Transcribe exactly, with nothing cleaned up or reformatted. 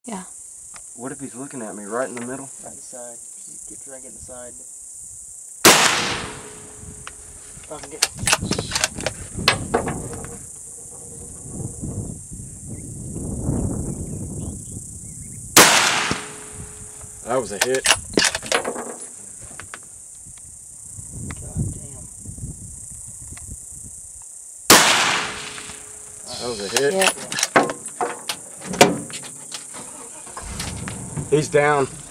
Yeah. What if he's looking at me right in the middle? Right in the side. Get, try and get in the side. If I can get... That was a hit. God damn. That was a hit. Yeah. He's down.